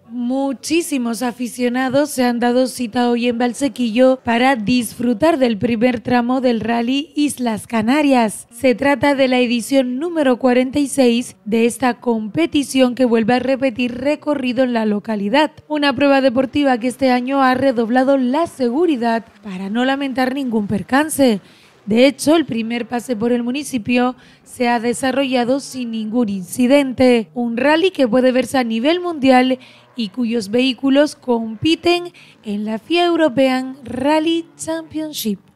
Muchísimos aficionados se han dado cita hoy en Valsequillo para disfrutar del primer tramo del Rally Islas Canarias. Se trata de la edición número 46 de esta competición que vuelve a repetir recorrido en la localidad. Una prueba deportiva que este año ha redoblado la seguridad para no lamentar ningún percance. De hecho, el primer pase por el municipio se ha desarrollado sin ningún incidente. Un rally que puede verse a nivel mundial y cuyos vehículos compiten en la FIA European Rally Championship.